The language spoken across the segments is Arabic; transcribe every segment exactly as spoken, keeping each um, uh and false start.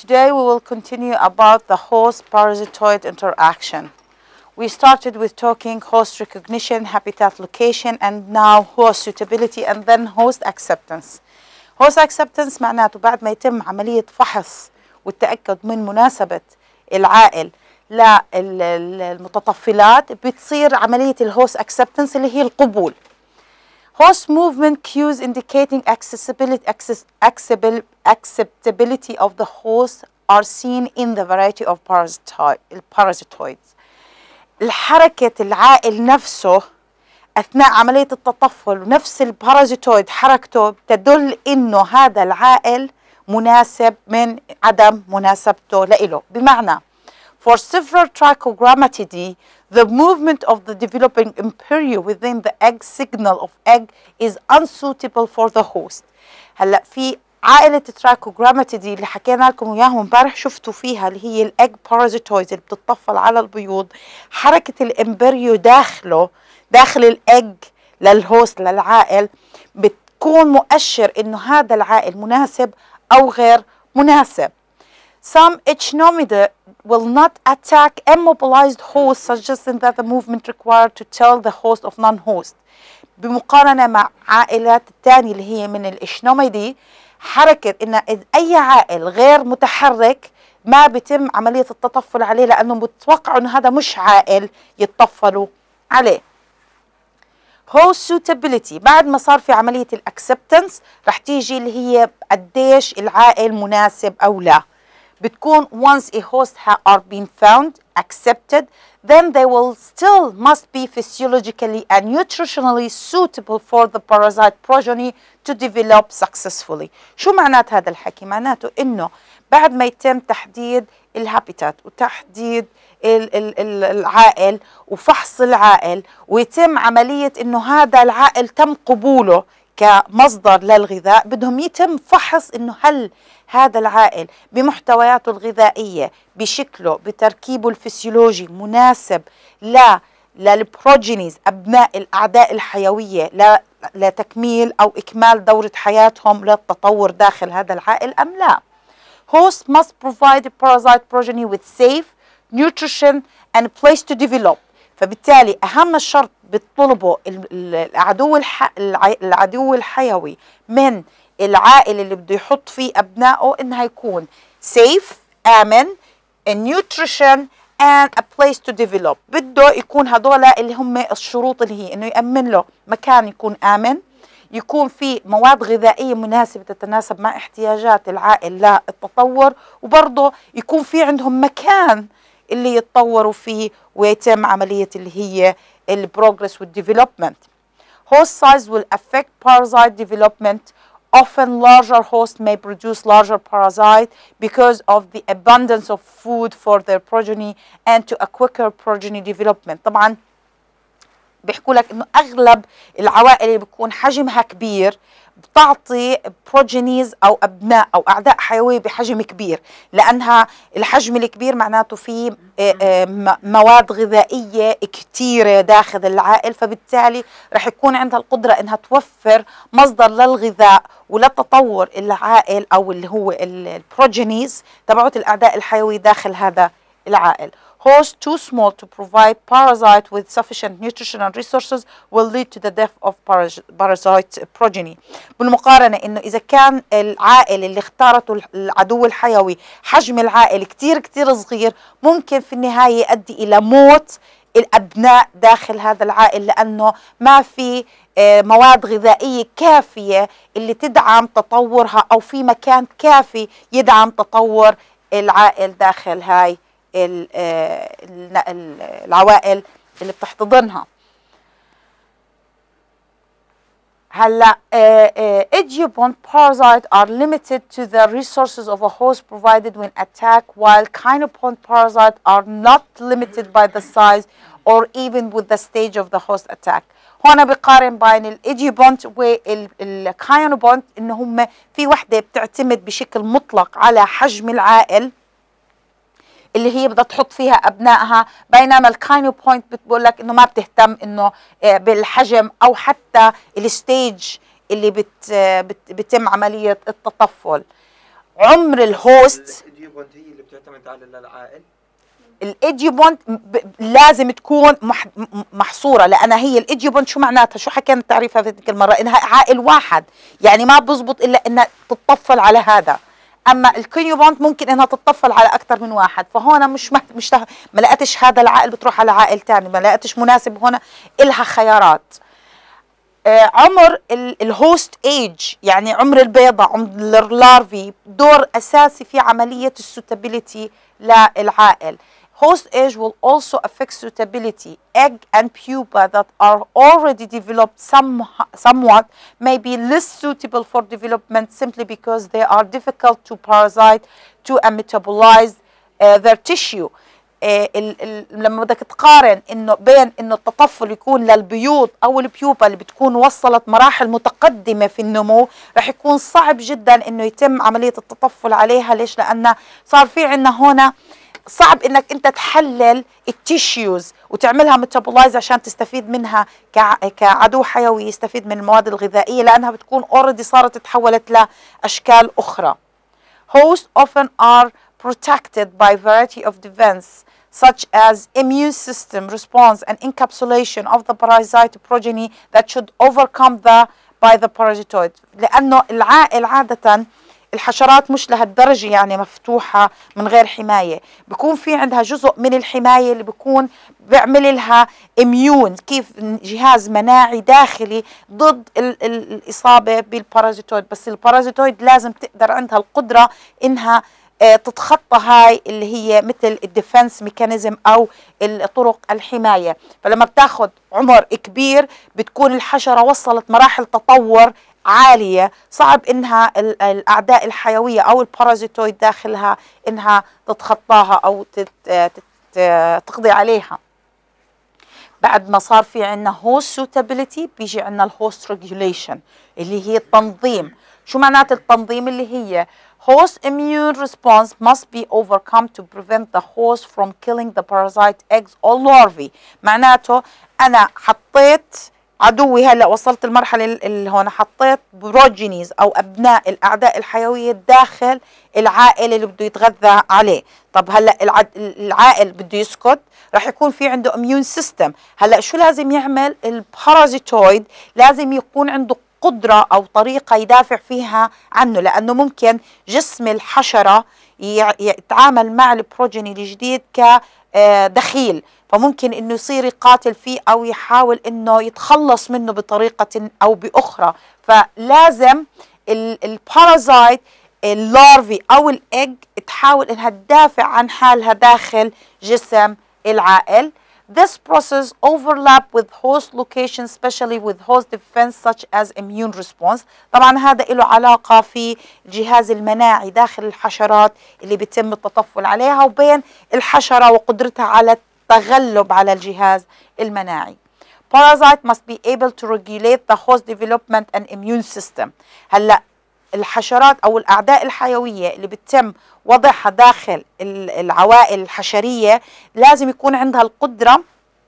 today we will continue about the host-parasitoid interaction. We started with talking host recognition, habitat location, and now host suitability and then host acceptance. host acceptance معناته بعد ما يتم عملية فحص والتأكد من مناسبة العائل للمتطفلات بتصير عملية الهوست acceptance اللي هي القبول. Host movement cues indicating accessibility, access, acceptability of the host are seen in the variety of parasitoids. الحركة العائل نفسه أثناء عملية التطفل ونفس البارازيتويد حركته تدل إنه هذا العائل مناسب من عدم مناسبته لإله. بمعنى for several Trichogrammatidae, the movement of the developing embryo within the egg signal of egg is unsuitable for the host. هلا في عائلة Trichogrammatidae اللي حكينا لكم اياهم امبارح شفتوا فيها اللي هي الايج بارازيتويدز اللي بتتطفل على البيوض، حركة الامبريو داخله داخل الايج للهوست للعائل بتكون مؤشر انه هذا العائل مناسب او غير مناسب. Some Ichnomida will not attack immobilized hosts, suggesting that the movement required to tell the host of non-host. بمقارنة مع عائلات الثانية اللي هي من الإشنوميدي، حركة إن أي عائل غير متحرك ما بيتم عملية التطفل عليه لأنه متوقع إنه هذا مش عائل يتطفلوا عليه. host suitability بعد ما صار في عملية الأكسبتنس رح تيجي اللي هي قديش العائل مناسب أو لا. بتكون once a host are been found, accepted, then they will still must be physiologically and nutritionally suitable for the parasite progeny to develop successfully. شو معنات هذا الحكي؟ معناته إنه بعد ما يتم تحديد الهابيتات وتحديد ال ال ال العائل وفحص العائل ويتم عملية إنه هذا العائل تم قبوله كمصدر للغذاء، بدهم يتم فحص إنه هل هذا العائل بمحتوياته الغذائية بشكله بتركيبه الفسيولوجي مناسب لا للبروجينيز أبناء الأعداء الحيوية لا لتكميل أو إكمال دورة حياتهم للتطور داخل هذا العائل أم لا. Host must provide the parasite progeny with safe nutrition and a place to develop. فبالتالي أهم الشرط بيطلبه العدو الح... العدو الحيوي من العائل اللي بده يحط فيه أبنائه إنها يكون safe آمن nutrition and a place to develop. بده يكون هذولا اللي هم الشروط اللي هي إنه يأمن له مكان يكون آمن، يكون في مواد غذائية مناسبة تتناسب مع احتياجات العائل للتطور، وبرضه يكون في عندهم مكان اللي يتطوروا فيه ويتم عملية اللي هي البروجرس والديفلوبمنت. Host size will affect parasite development. Often larger hosts may produce larger parasite because of the abundance of food for their progeny and to a quicker progeny development. طبعا بيحكوا لك انه اغلب العوائل اللي بيكون حجمها كبير بتعطي بروجينيز او ابناء او اعداء حيويه بحجم كبير، لانها الحجم الكبير معناته في مواد غذائيه كثيره داخل العائل، فبالتالي رح يكون عندها القدره انها توفر مصدر للغذاء ولتطور العائل او اللي هو البروجينيز تبعت الاعداء الحيويه داخل هذا العائل. Host too small to provide parasite with sufficient nutritional resources will lead to the death of parasite progeny. بالمقارنة إنه إذا كان العائل اللي اختارته العدو الحيوي حجم العائل كتير كتير صغير ممكن في النهاية يؤدي إلى موت الأبناء داخل هذا العائل لأنه ما في مواد غذائية كافية اللي تدعم تطورها أو في مكان كافي يدعم تطور العائل داخل هاي العوائل اللي بتحتضنها. هلا Idiobond parasites are limited to the resources of a host provided when attacked, while Cynopond parasites are not limited by the size or even with the stage of the host attack. هون بقارن بين الإيديوبونت والكاينوبونت إن هم في وحدة بتعتمد بشكل مطلق على حجم العائل اللي هي بدها تحط فيها ابنائها، بينما الكاينو بوينت بتقول لك انه ما بتهتم انه بالحجم او حتى الستيج اللي بت بتم عمليه التطفل. عمر الهوست. الإديوبونت هي اللي بتعتمد على العائل. الإديوبونت لازم تكون محصورة، لأنها هي الإديوبونت شو معناتها؟ شو حكينا تعريفها في ذيك المرة؟ إنها عائل واحد، يعني ما بزبط إلا إنها تتطفل على هذا. أما الكونيوبونت ممكن إنها تتطفل على أكثر من واحد، فهون مش مش ما لقيتش هذا العائل بتروح على عائل ثاني، ما لقيتش مناسب هون، إلها خيارات. آه عمر الهوست ايج، يعني عمر البيضة، عمر اللارفي، دور أساسي في عملية السوتابيليتي للعائل. Host age will also affect suitability. Egg and pupa that are already developed some, somewhat may be less suitable for development simply because they are difficult to parasite to metabolize uh, their tissue. آه ال ال لما بدك تقارن انه بين انه التطفل يكون للبيوض او البيوبا اللي بتكون وصلت مراحل متقدمه في النمو، رح يكون صعب جدا انه يتم عمليه التطفل عليها. ليش؟ لان صار في عندنا هنا صعب انك انت تحلل التيشيوز وتعملها ميتابولايز عشان تستفيد منها كعدو حيوي يستفيد من المواد الغذائيه، لانها بتكون اوريدي صارت تحولت لاشكال اخرى. Hosts often are protected by a variety of defense such as immune system response and encapsulation of the parasite progeny that should overcome the by the parasitoid. لأنه العائل عادة الحشرات مش لهالدرجة يعني مفتوحة من غير حماية، بيكون في عندها جزء من الحماية اللي بيكون بيعمل لها اميون، كيف جهاز مناعي داخلي ضد ال ال الإصابة بالبارازيتويد. بس البارازيتويد لازم تقدر عندها القدرة إنها اه تتخطى هاي اللي هي مثل الديفنس ميكانيزم أو طرق الحماية. فلما بتاخد عمر كبير بتكون الحشرة وصلت مراحل تطور عالية، صعب إنها الأعداء الحيوية أو البارازيتويد داخلها إنها تتخطاها أو تقضي عليها. بعد ما صار في عنا host suitability بيجي عنا الهوست regulation اللي هي التنظيم. شو معنات التنظيم؟ اللي هي host immune response must be overcome to prevent the host from killing the parasite eggs or larvae. معناته أنا حطيت عدوي، هلا وصلت المرحلة اللي هون حطيت بروجينيز أو أبناء الأعداء الحيوية داخل العائل اللي بده يتغذى عليه. طب هلا العائل بده يسكت، راح يكون في عنده اميون سيستم. هلا شو لازم يعمل البارازيتويد؟ لازم يكون عنده قدرة أو طريقة يدافع فيها عنه، لأنه ممكن جسم الحشرة يتعامل مع البروجيني الجديد كدخيل، فممكن انه يصير يقاتل فيه او يحاول انه يتخلص منه بطريقة او باخرى. فلازم البارازايت اللارفي او الايج تحاول انها تدافع عن حالها داخل جسم العائل. This process overlap with host location especially with host defense such as immune response. طبعا هذا له علاقة في الجهاز المناعي داخل الحشرات اللي بيتم التطفل عليها وبين الحشرة وقدرتها على التغلب على الجهاز المناعي. Parasite must be able to regulate the host development and immune system. هلا الحشرات او الاعداء الحيويه اللي بتم وضعها داخل العوائل الحشريه لازم يكون عندها القدره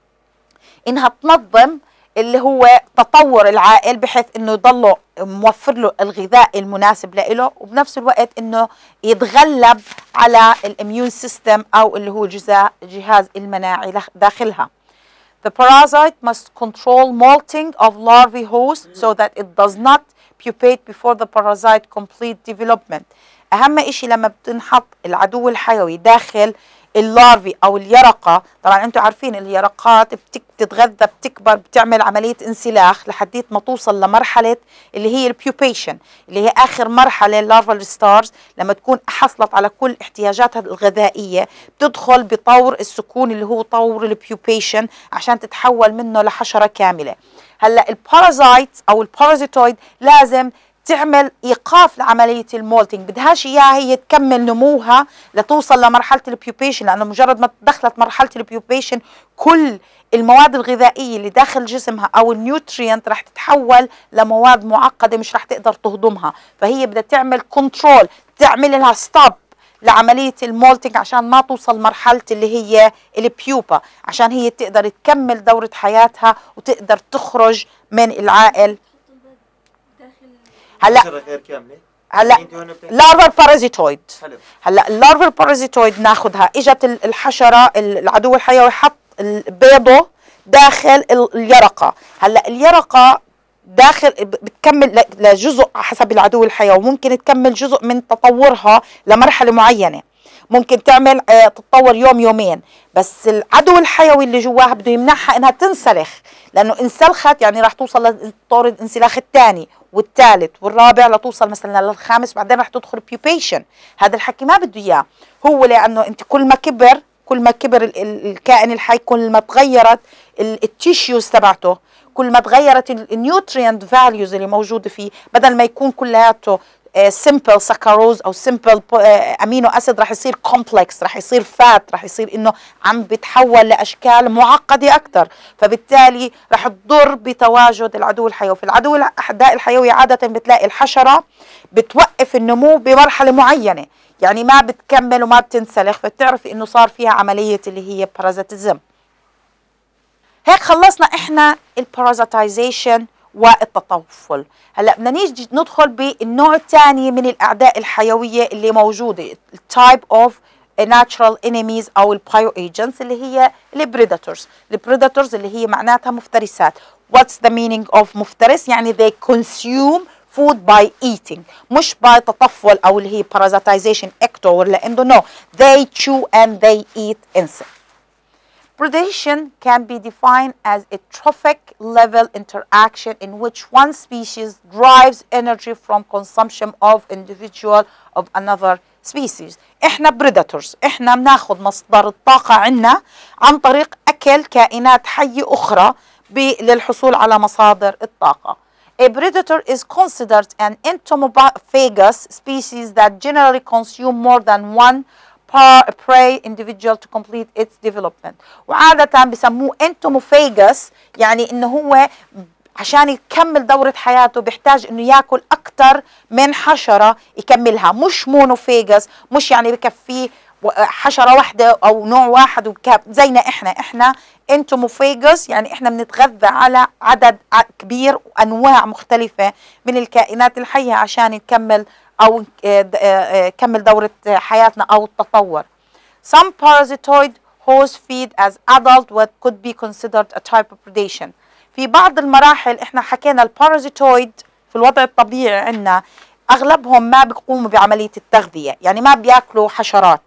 انها تنظم اللي هو تطور العائل بحيث انه يضله موفر له الغذاء المناسب له، وبنفس الوقت انه يتغلب على الاميون سيستم او اللي هو الجهاز المناعي داخلها. The parasite must control molting of larvae host so that it does not pupate before the parasite complete development. أهم إشي لما بتنحط العدو الحيوي داخل اللارفي أو اليرقة، طبعا أنتم عارفين اليرقات بتتغذى بتكبر بتعمل عملية انسلاخ لحديت ما توصل لمرحلة اللي هي البيوبيشن اللي هي آخر مرحلة اللارفال ستارز. لما تكون حصلت على كل احتياجاتها الغذائية بتدخل بطور السكون اللي هو طور البيوبيشن عشان تتحول منه لحشرة كاملة. هلا البارازايت او البارازيتويد لازم تعمل ايقاف لعمليه المولتنج، بدهاش اياها هي تكمل نموها لتوصل لمرحله البيوبيشن، لانه مجرد ما دخلت مرحله البيوبيشن كل المواد الغذائيه اللي داخل جسمها او النيوترينت رح تتحول لمواد معقده مش رح تقدر تهضمها، فهي بدها تعمل كنترول، تعمل لها ستوب لعملية المولتنج عشان ما توصل مرحلة اللي هي البيوبا، عشان هي تقدر تكمل دورة حياتها وتقدر تخرج من العائل. هلا غير كاملة هلا انت هون بتحكي لارفال بارازيتويد. حلو. هلا اللارفال بارازيتويد ناخذها، اجت الحشره العدو الحيوي حط بيضه داخل اليرقه. هلا اليرقه داخل بتكمل لجزء حسب العدو الحيوي، ممكن تكمل جزء من تطورها لمرحله معينه، ممكن تعمل تتطور يوم يومين، بس العدو الحيوي اللي جواها بده يمنعها انها تنسلخ، لانه انسلخت يعني راح توصل للطور الانسلاخ الثاني والثالث والرابع لتوصل مثلا للخامس، بعدين راح تدخل بيوبيشن. هذا الحكي ما بده اياه هو، لانه انت كل ما كبر كل ما كبر الكائن الحي، كل ما تغيرت التيشيوز تبعته، كل ما تغيرت النيوتريانت فاليوز اللي موجوده فيه، بدل ما يكون كلياته سمبل سكروز او سمبل امينو اسيد راح يصير كومبلكس، راح يصير فات، راح يصير انه عم بتحول لاشكال معقده اكثر، فبالتالي راح تضر بتواجد العدو الحيوي. في العدو الاعداء الحيوي عاده بتلاقي الحشره بتوقف النمو بمرحله معينه، يعني ما بتكمل وما بتنسلخ، فبتعرفي انه صار فيها عمليه اللي هي بارازيتيزم. هيك خلصنا احنا البارازيتايزيشن والتطفل. هلا بدنا نيجي ندخل بالنوع الثاني من الاعداء الحيويه اللي موجوده، التايب اوف ناتشرال انيميز او البايو ايجنتس اللي هي البريداتورز. البريداتورز اللي هي معناتها مفترسات. What's the meaning of مفترس؟ يعني they consume food by eating، مش by تطفل او اللي هي parasitization ecto ولا endo. no, they chew and they eat insects. Predation can be defined as a trophic level interaction in which one species derives energy from consumption of individual of another species. احنا predators، احنا بناخذ مصدر الطاقة عنا عن طريق اكل كائنات حية اخرى للحصول على مصادر الطاقة. A predator is considered an entomophagous species that generally consume more than one prey individual to complete its development. وعادة بسموه entomophagous، يعني انه هو عشان يكمل دورة حياته بيحتاج انه ياكل اكثر من حشرة يكملها، مش مونوفاجس، مش يعني بكفيه حشرة واحدة او نوع واحد وكاب زينا احنا. احنا انتوموفاجس يعني احنا بنتغذى على عدد كبير وانواع مختلفة من الكائنات الحية عشان نكمل او كمل دورة حياتنا او التطور. Some parasitoid hosts feed as adult what could be considered a type of predation. في بعض المراحل احنا حكينا البارازيتويد في الوضع الطبيعي عندنا اغلبهم ما بيقوموا بعملية التغذية، يعني ما بياكلوا حشرات،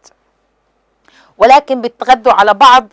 ولكن بيتغذوا على بعض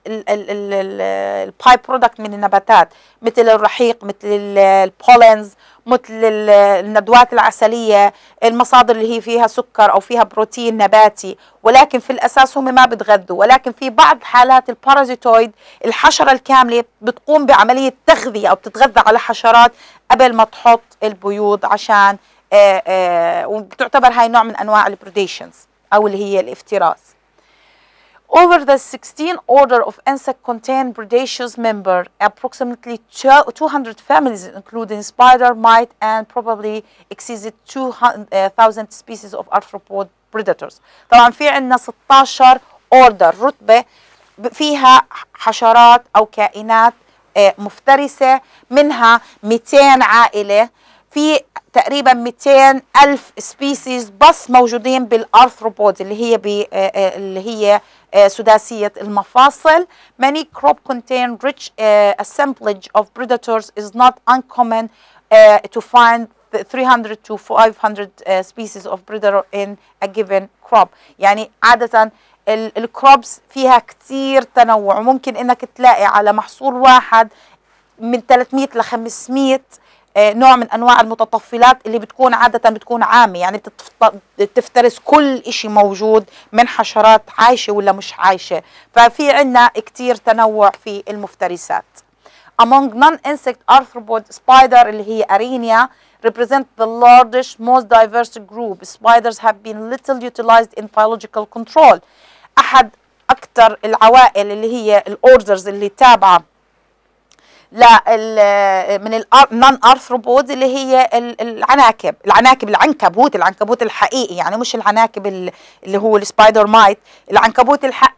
الباي برودكت من النباتات، مثل الرحيق، مثل البولينز، مثل الندوات العسلية، المصادر اللي هي فيها سكر أو فيها بروتين نباتي، ولكن في الأساس هم ما بتغذوا. ولكن في بعض حالات البارازيتويد الحشرة الكاملة بتقوم بعملية تغذية أو بتتغذى على حشرات قبل ما تحط البيوض، عشان آآ آآ وبتعتبر هاي نوع من أنواع البريديشنز أو اللي هي الافتراس. Over the sixteen order of insect contain predaceous member, approximately two hundred families including spider, mite and probably exceeded two thousand species of arthropod predators. طبعا في عندنا ستاشر order رتبة فيها حشرات أو كائنات مفترسة، منها مئتين عائلة، في تقريبا مئتين ألف سبيسيز بس موجودين بالارثروبود اللي هي بي اللي هي سداسية المفاصل. Many crop contain rich uh, assemblage of predators is not uncommon uh, to find three hundred to five hundred uh, species of predator in a given crop. يعني عادة الكروبس فيها كتير تنوع، وممكن انك تلاقي على محصول واحد من ثلاثمئة ل خمسمئة نوع من انواع المتطفلات اللي بتكون عادة بتكون عامة، يعني بتفترس كل اشي موجود من حشرات عايشة ولا مش عايشة، ففي عنا كتير تنوع في المفترسات. Among non-insect arthropod spider اللي هي Arenia represent the largest most diverse group. Spiders have been little utilized in biological control. احد اكثر العوائل اللي هي الاوردرز اللي تابعة لا من النون ارثروبود اللي هي العناكب، العناكب العنكبوت، العنكبوت الحقيقي، يعني مش العناكب اللي هو السبايدر مايت. العنكبوت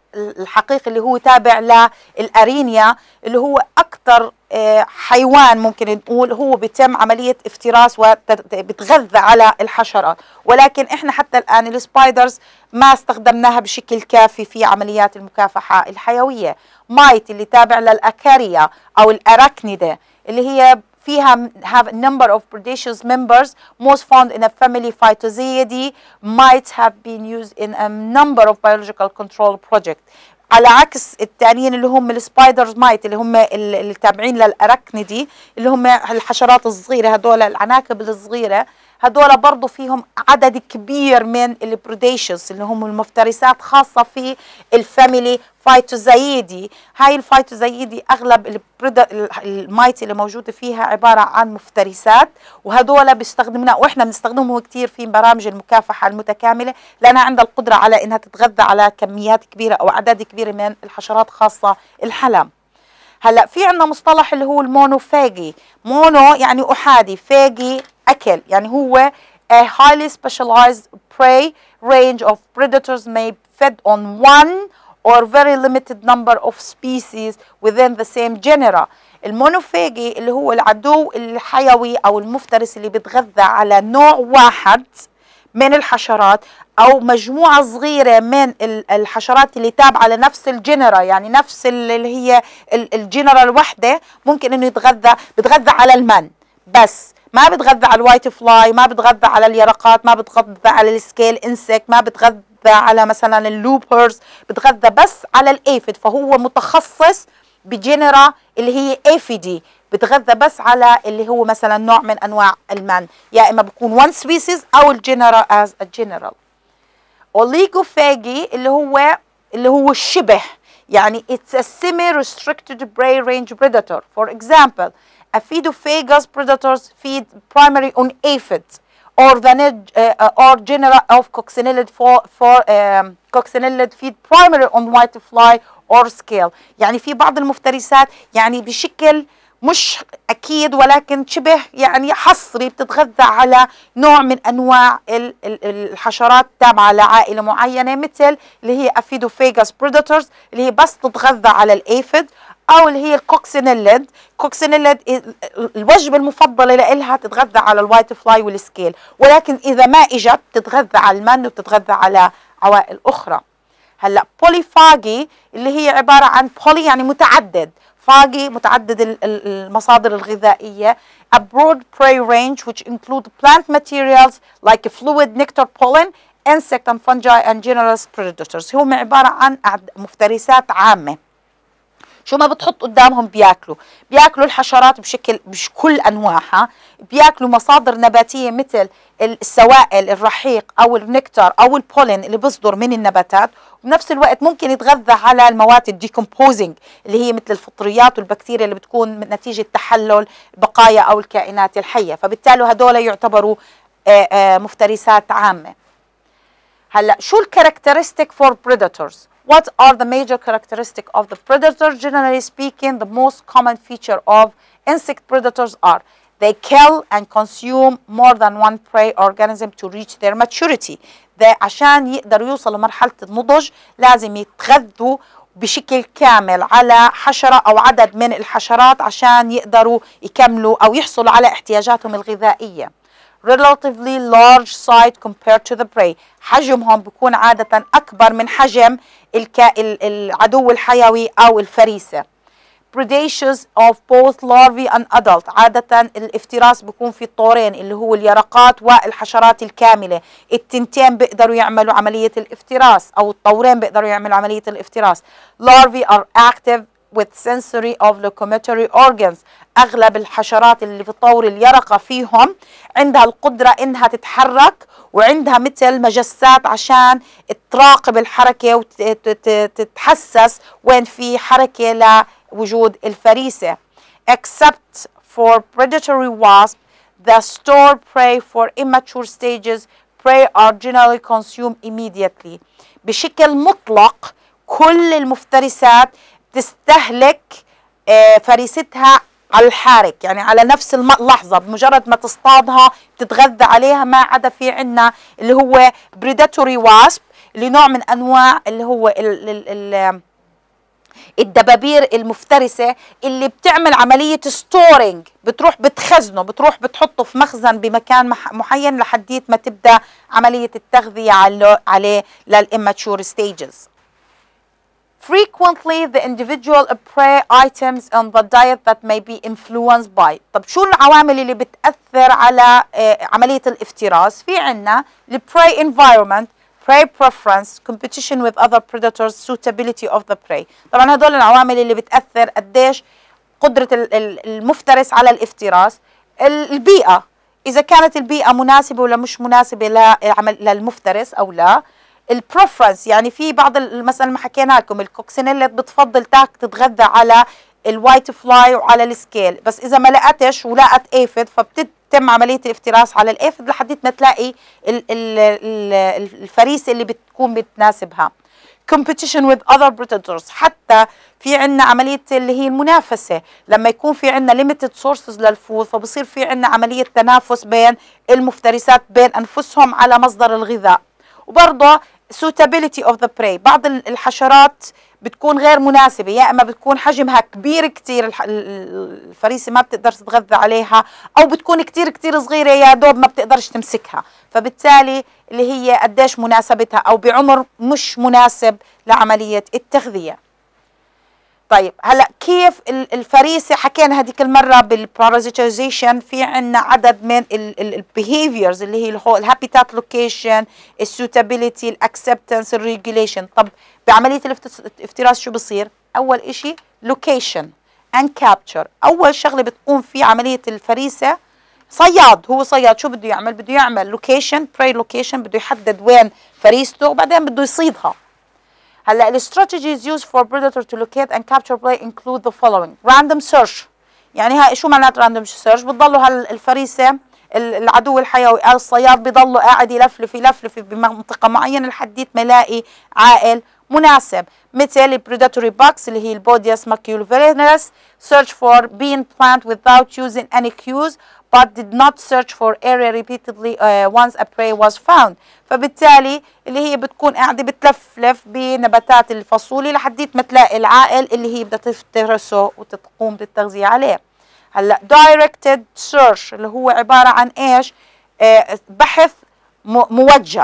الحقيقي اللي هو تابع للأرينيا، اللي هو أكثر حيوان ممكن نقول هو بيتم عملية افتراس وبتغذى على الحشرات. ولكن احنا حتى الآن السبايدرز ما استخدمناها بشكل كافي في عمليات المكافحة الحيوية. مايت اللي تابع للأكاريا أو الأراكنيدا اللي هي فيها have a number of predaceous members most found in a family Phytozoidae might have been used in a number of biological control projects. على عكس التانيين اللي هم السبايدرز مايت اللي هم اللي تابعين للأراكنيدي اللي هم الحشرات الصغيرة، هدول العناكب الصغيرة، هدول برضو فيهم عدد كبير من البريديشنز اللي هم المفترسات خاصة في الفاميلي فايتوزايدي. هاي الفايتوزايدي أغلب المايت اللي موجودة فيها عبارة عن مفترسات، وهدول بيستخدمنا وإحنا بنستخدمهم كتير في برامج المكافحة المتكاملة لأنها عندها القدرة على إنها تتغذى على كميات كبيرة أو أعداد كبيرة من الحشرات خاصة الحلم. هلا في عندنا مصطلح اللي هو المونوفاجي. مونو يعني أحادي، فاجي أكل، يعني هو a highly specialized prey range of predators may feed on one or very limited number of species within the same genera. المونوفاجي اللي هو العدو الحيوي أو المفترس اللي بيتغذى على نوع واحد من الحشرات أو مجموعة صغيرة من الحشرات اللي تابعة لنفس الجنرا، يعني نفس اللي هي الجنرا الوحدة ممكن إنه يتغذى بتغذى على المن بس، ما بتغذى على الوايت فلاي، ما بتغذى على اليرقات، ما بتغذى على السكيل انسكت، ما بتغذى على مثلا اللوبرز، بتغذى بس على الأيفيد. فهو متخصص بجنرا اللي هي ايفيدي، بتغذى بس على اللي هو مثلا نوع من انواع المن، يا اما بكون one species او الجنرا as a general. اوليجوفاجي اللي هو اللي هو الشبه، يعني it's a semi-restricted prey range predator. For example, aphidophagous predators feed primarily on aphids or the uh, or genera of coccinellid for for um, coccinellid feed primarily on whitefly or scale. يعني في بعض المفترسات يعني بشكل مش أكيد ولكن شبه يعني حصري بتتغذى على نوع من أنواع الحشرات تابعة لعائلة معينة، مثل اللي هي أفيدوفاجس بريداتورز اللي هي بس تتغذى على الأيفيد، أو اللي هي الكوكسينيليد. كوكسينيليد الوجبة المفضلة لها تتغذى على الوايت فلاي والسكيل، ولكن إذا ما إجت تتغذى على المن وتتغذى على عوائل أخرى. هلا بوليفاجي اللي هي عبارة عن بولي يعني متعدد، فاجي متعدد المصادر الغذائية. A broad prey range which include plant materials like fluid, nectar, pollen, insect and fungi and generous predators. هم عبارة عن مفترسات عامة، شو ما بتحط قدامهم بياكلوا بياكلوا الحشرات بشكل بكل انواعها، بياكلوا مصادر نباتيه مثل السوائل الرحيق او النكتر او البولين اللي بيصدر من النباتات، وبنفس الوقت ممكن يتغذى على المواد الديكومبوزنج اللي هي مثل الفطريات والبكتيريا اللي بتكون من نتيجه تحلل بقايا او الكائنات الحيه، فبالتالي هدول يعتبروا مفترسات عامه. هلا شو الكاركترستيك فور predators؟ What are the major characteristics of the predator? Generally speaking, the most common feature of insect predators are they kill and consume more than one prey organism to reach their maturity. ده عشان يقدروا يوصلوا لمرحلة النضج لازم يتغذوا بشكل كامل على حشرة أو عدد من الحشرات عشان يقدروا يكملوا أو يحصلوا على احتياجاتهم الغذائية. Relatively large size compared to the prey. حجمهم بيكون عادة أكبر من حجم العدو الحيوي أو الفريسة. Predations of both larvae and adult. عادة الافتراس بيكون في الطورين اللي هو اليرقات والحشرات الكاملة، التنتين بيقدروا يعملوا عملية الافتراس أو الطورين بيقدروا يعملوا عملية الافتراس. Larvae are active with sensory of locomotory organs. أغلب الحشرات اللي في طور اليرقة فيهم عندها القدرة إنها تتحرك وعندها مثل مجسات عشان تراقب الحركة وتتحسس وين في حركة لوجود الفريسة. Except for predatory wasp, the store prey for immature stages, prey are generally consumed immediately. بشكل مطلق كل المفترسات تستهلك فريستها على الحارك، يعني على نفس اللحظة بمجرد ما تصطادها بتتغذى عليها، ما عدا في عنا اللي هو بريداتوري واسب اللي نوع من انواع اللي هو ال ال ال الدبابير المفترسة اللي بتعمل عملية ستورينج، بتروح بتخزنه، بتروح بتحطه في مخزن بمكان معين لحديت ما تبدأ عملية التغذية عليه للإماتشور stages. Frequently the individual prey items on the diet that may be influenced by. طب شو العوامل اللي بتأثر على عملية الافتراس؟ في عنا ال prey environment, prey preference, competition with other predators, suitability of the prey. طبعا هدول العوامل اللي بتأثر قديش قدرة المفترس على الافتراس. البيئة، إذا كانت البيئة مناسبة ولا مش مناسبة للمفترس أو لا. البريفرنس، يعني في بعض مثلا ما حكينا لكم الكوكسينيلا بتفضل تاك تتغذى على الوايت فلاي وعلى السكيل، بس إذا ما لقتش ولقت ايفد فبتتم عملية الافتراس على الايفد لحد ما تلاقي الفريسة اللي بتكون بتناسبها. competition with other predators، حتى في عنا عملية اللي هي المنافسة، لما يكون في عنا limited sources للفود فبصير في عنا عملية تنافس بين المفترسات بين أنفسهم على مصدر الغذاء. وبرضه suitability of the prey، بعض الحشرات بتكون غير مناسبة، يا إما بتكون حجمها كبير كتير الفريسة ما بتقدر تتغذى عليها، أو بتكون كتير كتير صغيرة يا دوب ما بتقدرش تمسكها، فبالتالي اللي هي قديش مناسبتها أو بعمر مش مناسب لعملية التغذية. طيب هلا كيف الفريسه حكينا هذيك المره بالبارازيتيزيشن، في عندنا عدد من البيهيفيرز اللي هي الهابيتات لوكيشن، السوتابيليتي، الاكسبتنس، الريجوليشن. طب بعمليه الافتراس شو بصير؟ اول إشي لوكيشن اند كابتشر. اول شغله بتقوم فيه عمليه الفريسه، صياد، هو صياد شو بده يعمل؟ بده يعمل لوكيشن، براي لوكيشن، بده يحدد وين فريسته وبعدين بده يصيدها. هلا ال strategies used for predator to locate and capture prey include the following: random search. يعني هاي شو معنات random search؟ بتضلوا هالفريسه العدو الحيوي او الصياد بضلوا قاعد يلفلف يلفلف بمنطقه معينه لحد ما يلاقي عائل مناسب، مثل predatory bugs اللي هي البودياس maculiveris search for being plant without using any cues but did not search for area repeatedly uh, once a prey was found. فبالتالي اللي هي بتكون قاعده بتلفلف بنباتات الفاصوليا لحد ما تلاقي العائل اللي هي بدها تفترسه وتقوم بالتغذيه عليه. هلا directed search اللي هو عباره عن ايش؟ آه بحث موجه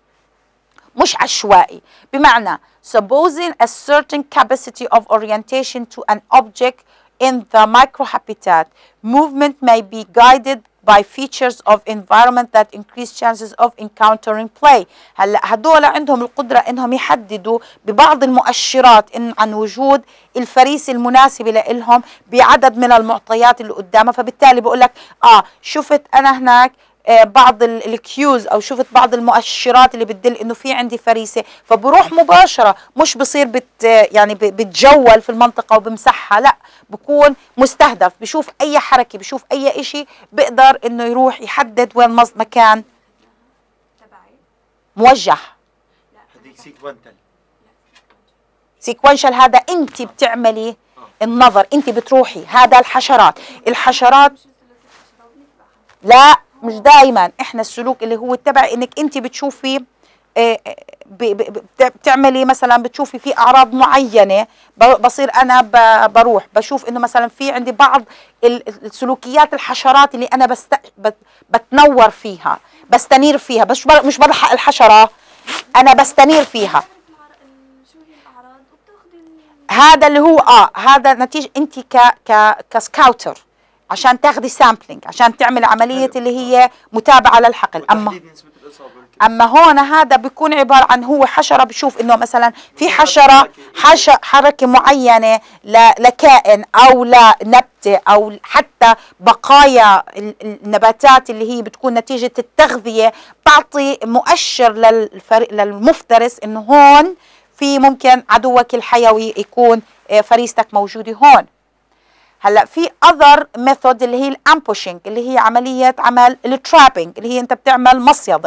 مش عشوائي، بمعنى supposing a certain capacity of orientation to an object in the microhabitat, movement may be guided by features of environment that increase chances of encountering prey. هلا هدول عندهم القدرة انهم يحددوا ببعض المؤشرات إن عن وجود الفريسة المناسبة لهم بعدد من المعطيات اللي قدامها، فبالتالي بقول لك اه شفت انا هناك آه بعض الكيوز او شفت بعض المؤشرات اللي بتدل انه في عندي فريسه، فبروح مباشره، مش بصير بت يعني بتجول في المنطقه وبمسحها، لا بكون مستهدف، بشوف اي حركه، بشوف اي اشي بقدر انه يروح يحدد وين مكان موجه. هذيك سيكوينتال. سيكوينشال هذا انت بتعملي النظر، انت بتروحي، هذا الحشرات الحشرات لا مش دائما، احنا السلوك اللي هو التبع انك انت بتشوفي بتعملي مثلا بتشوفي في اعراض معينه، بصير انا بروح بشوف انه مثلا في عندي بعض السلوكيات الحشرات اللي انا بست بتنور فيها، بستنير فيها، بس مش بلحق الحشره، انا بستنير فيها. هذا اللي هو اه هذا نتيجه انت ك ك كسكاوتر عشان تاخذي سامبلينج، عشان تعمل عمليه اللي هي متابعه للحقل. اما اما هون هذا بيكون عباره عن هو حشره، بشوف انه مثلا في حشره حش حركه معينه لكائن او لنبته او حتى بقايا النباتات اللي هي بتكون نتيجه التغذيه، بعطي مؤشر للمفترس انه هون في ممكن عدوك الحيوي يكون فريستك موجوده هون. هلا في other method اللي هي الامبوشنج، اللي هي عمليه عمل الترابينج، اللي هي انت بتعمل مصيده،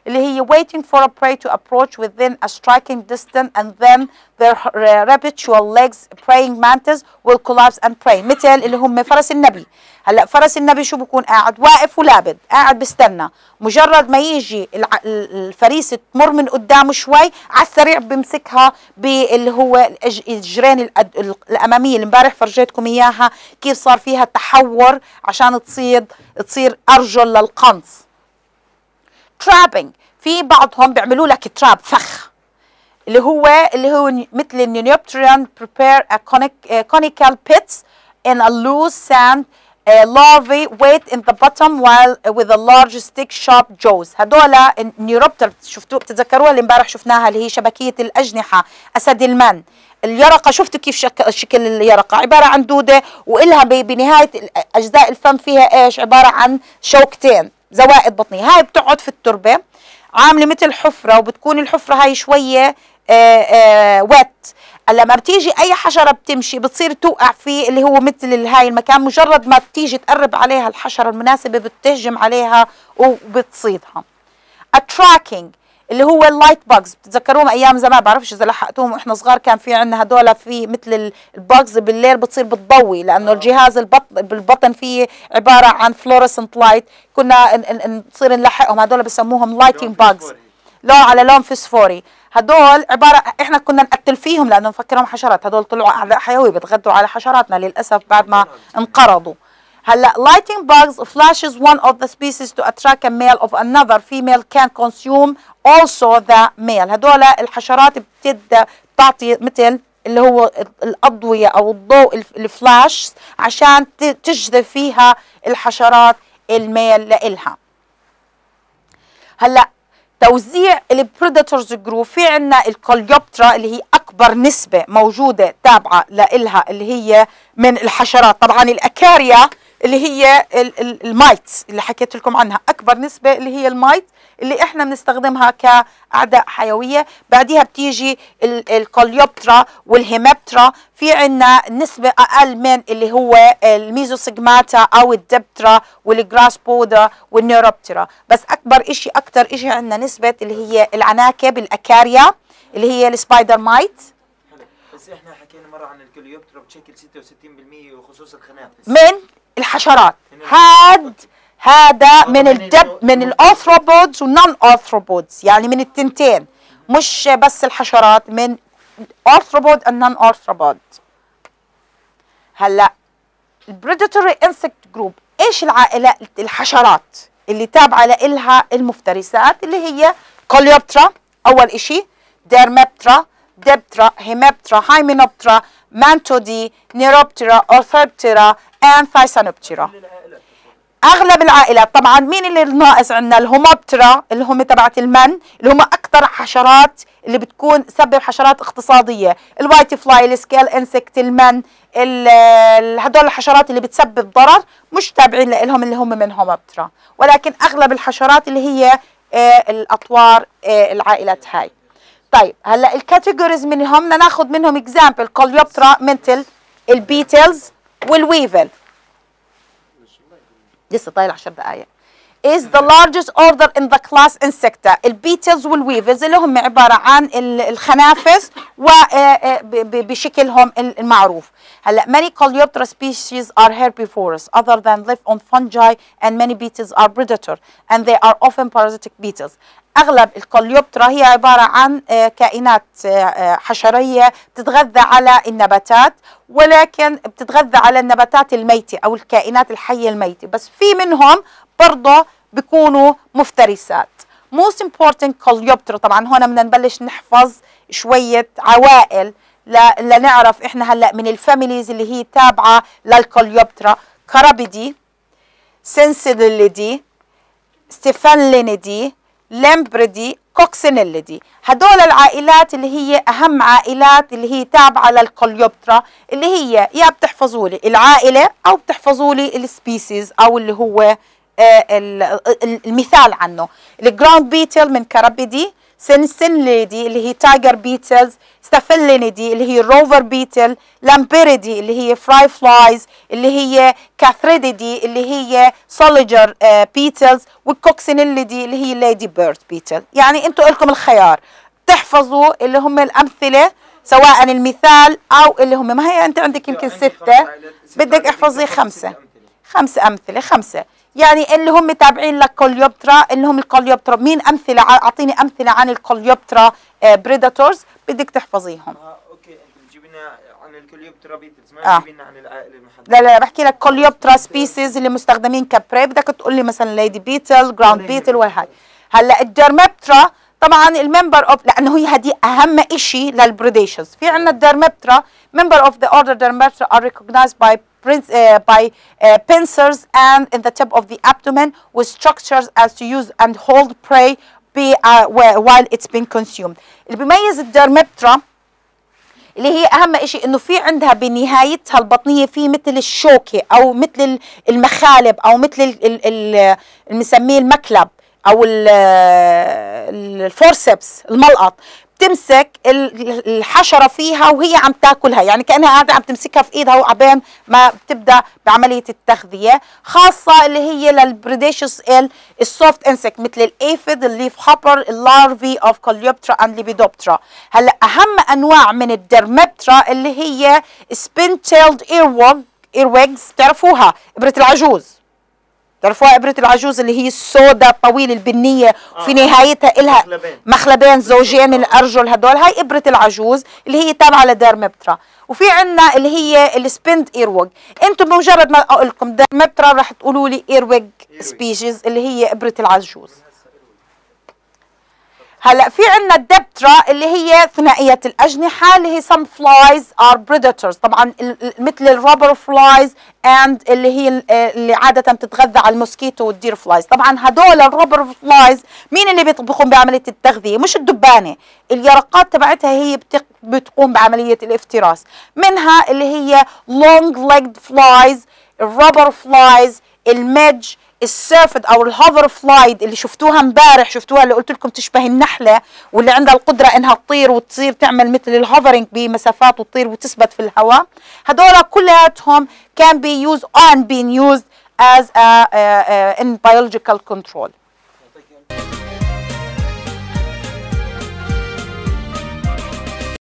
اللي هي waiting for a prey to approach within a striking distance and then their habitual legs praying mantis will collapse and pray. مثل اللي هم فرس النبي. هلا فرس النبي شو بكون؟ قاعد واقف ولابد، قاعد بستنى، مجرد ما يجي الفريسة تمر من قدامه شوي على السريع بمسكها باللي هو الجرين الاماميه اللي امبارح فرجيتكم اياها كيف صار فيها تحور عشان تصير تصير ارجل للقنص. ترابينج، في بعضهم بيعملوا لك تراب فخ اللي هو اللي هو مثل النيوبتريان prepare a conic, uh, conical pits in a loose sand uh, larvae wait in the bottom while uh, with a large stick sharp jaws. هدول النيوروبتر شفتوا بتتذكروها اللي امبارح شفناها اللي هي شبكية الأجنحة أسد المن. اليرقة شفتوا كيف شك... شكل اليرقة عبارة عن دودة وإلها بنهاية أجزاء الفم فيها إيش؟ عبارة عن شوكتين زوائد بطنية. هاي بتقعد في التربة عاملة مثل حفرة وبتكون الحفرة هاي شوية آآ آآ وات. لما بتيجي اي حشره بتمشي بتصير توقع فيه اللي هو مثل هاي المكان، مجرد ما تيجي تقرب عليها الحشره المناسبه بتهجم عليها وبتصيدها. التراكينج اللي هو اللايت باجز، بتتذكروهم ايام زمان، بعرفش اذا لحقتوهم واحنا صغار، كان في عندنا هدول في مثل الباجز بالليل بتصير بتضوي لانه الجهاز البطن بالبطن فيه عباره عن فلورسنت لايت، كنا نصير نلحقهم، هدول بسموهم لايتنج باجز، لون على لون فسفوري. هدول عباره احنا كنا نقتل فيهم لانه نفكرهم حشرات، هدول طلعوا اعداء حيوي بتغذوا على حشراتنا للاسف بعد ما انقرضوا. هلا lighting bugs flashes one of the species to attract a male of another female can consume also the male. هدول الحشرات بتد بتعطي مثل اللي هو الاضويه او الضوء الفلاش عشان تجذب فيها الحشرات الميل لإلها. هلا توزيع البريداتورز جروب، في عندنا الكوليوبترا اللي هي اكبر نسبه موجوده تابعه لإلها اللي هي من الحشرات، طبعا الاكاريا اللي هي المايتس اللي حكيت لكم عنها اكبر نسبه اللي هي المايت اللي احنا بنستخدمها كاعداء حيويه. بعديها بتيجي الكوليوبترا والهيمبترا، في عندنا نسبه اقل من اللي هو الميزوسيجماتا او الدبترا والجراس بودا والنيوروبترا، بس اكبر شيء اكثر شيء عندنا نسبه اللي هي العناكب الاكاريا اللي هي السبايدر مايت. بس احنا حكينا مره عن الكوليوبترا بتشكل ستة وستين بالمئة وخصوص الخنافس من الحشرات. هاد هذا من الدب من الاوثروبودز والنون اوثروبودز، يعني من التنتين مش بس الحشرات، من اوثروبود والنون اوثروبود. هلا البريداتوري انسكت جروب، ايش العائلات الحشرات اللي تابعه لإلها المفترسات اللي هي كوليوبترا اول اشي، ديرمبترا، دبترا، هيمبترا، هايمينوبترا، مانتودي، نيروبترا، اورثوبترا، and ثايسانوبترا. اغلب العائلات طبعا مين اللي ناقص عندنا؟ الهوموبترا اللي هم تبعت المن اللي هم اكثر حشرات اللي بتكون تسبب حشرات اقتصاديه، الوايت فلاي، السكيل انسكت، المن، هدول الحشرات اللي بتسبب ضرر مش تابعين لهم اللي هم من هوموبترا، ولكن اغلب الحشرات اللي هي آه الاطوار آه العائلات هاي. طيب هلا الكاتيجوريز منهم بدنا ناخذ منهم اكزامبل. كوليوبترا مثل البيتلز والويفل، لسه طايل عشر دقائق. is the largest order in the class insecta. البيتلز والويفلز اللي هم عباره عن الخنافس وبشكلهم المعروف. هلا many Coleoptera species are herbivorous other than live on fungi and many beetles are predator and they are often parasitic beetles. اغلب الكوليوبترا هي عباره عن كائنات حشريه بتتغذى على النباتات، ولكن بتتغذى على النباتات الميته او الكائنات الحيه الميته، بس في منهم برضه بيكونوا مفترسات. most important كوليوبترا، طبعا هون بدنا نبلش نحفظ شويه عوائل لنعرف احنا هلا من الفاميليز اللي هي تابعه للكوليوبترا: كارابيدي، سنسيليدي، ستيفانلينيدي، لامبردي، كوكسينيليدي. هدول العائلات اللي هي اهم عائلات اللي هي تابعه للكوليوبترا، اللي هي يا بتحفظوا لي العائله او بتحفظوا لي السبيسيز او اللي هو آه المثال عنه. الجراوند بيتل من كارابيدي، سنسينليدي اللي هي تايجر بيتلز، ستافيلينيدي اللي هي روفر بيتل، لامبيريدي اللي هي فراي فلايز، اللي هي كاثريديدي اللي هي سوليجر بيتلز، والكوكسينيليدي اللي هي ليدي بيرد بيتل. يعني انتوا لكم الخيار تحفظوا اللي هم الامثله سواء المثال او اللي هم، ما هي انت عندك يمكن سته بدك احفظي خمسه خمس امثله خمسه يعني اللي هم تابعين لك كوليوبترا، اللي هم الكوليوبترا. مين امثله؟ اعطيني امثله عن الكوليوبترا بريداتورز بدك تحفظيهم. اه اوكي انت بتجيب لنا عن الكوليوبترا بيتلز، ما آه. بتجيب لنا عن العائله المحدده. لا لا بحكي لك كوليوبترا سبيسيز اللي مستخدمين كبري، بدك تقول لي مثلا ليدي بيتل، جراوند بيتل والهاي. هلا الدرمبترا طبعا الممبر اوف، لانه هي هدي اهم شيء للبريديشنز. في عندنا الدرمبترا member of the order Dermeptera are recognized by prince, uh, by uh, pincers and in the tip of the abdomen with structures as to use and hold prey be, uh, while it's being consumed. اللي بيميز الدرمبترا اللي هي اهم شيء انه في عندها بنهايتها البطنيه في مثل الشوكه او مثل المخالب او مثل اللي بنسميه المكلب او الفورسبس الملقط، بتمسك الحشره فيها وهي عم تاكلها، يعني كانها قاعده عم تمسكها في ايدها وعبين ما بتبدا بعمليه التغذيه، خاصه اللي هي للبريديشس السوفت انسكت مثل الايفيد، الليف هوبر، اللارفي اوف كوليوبترا اند ليبيدوبترا. هلا اهم انواع من الدرمبترا اللي هي سبين تيلد ايروج ايرويجز، بتعرفوها ابره العجوز، تعرفوها ابره العجوز اللي هي السوداء الطويله البنيه وفي نهايتها إلها مخلبين, مخلبين زوجين من الارجل، هدول هاي ابره العجوز اللي هي تابعه لدرمبترا. وفي عندنا اللي هي السبند ايروج. انتم بمجرد ما اقول لكم درمبترا رح تقولوا لي ايروج سبيشيز اللي هي ابره العجوز. هلا في عندنا الدبترا اللي هي ثنائيه الاجنحه اللي هي some flies are predators، طبعا مثل الرابر فلايز اند اللي هي اللي عاده بتتغذى على الموسكيتو والدير فلايز. طبعا هدول الرابر فلايز مين اللي بيقوم بعمليه التغذيه؟ مش الدبانه، اليرقات تبعتها هي بتقوم بعمليه الافتراس. منها اللي هي long legged flies، الرابر فلايز، الميدج، السيرفد او الهوفر فلايد اللي شفتوها امبارح، شفتوها اللي قلت لكم تشبه النحله واللي عندها القدره انها تطير وتصير تعمل مثل الهوفرنج بمسافات وتطير وتثبت في الهواء. هدول كلياتهم can be used and being used as a, a, a in biological control.